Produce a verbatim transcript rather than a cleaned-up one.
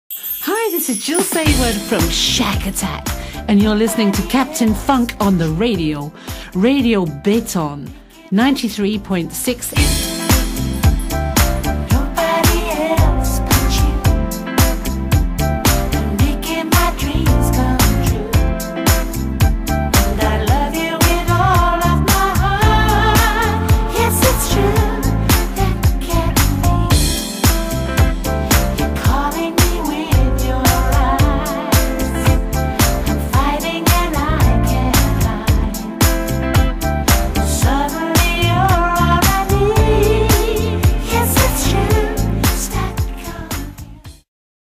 Hi, this is Jill Sayward from Shakatak, and you're listening to Captain Funk on the radio, Radio Béton, ninety-three point six.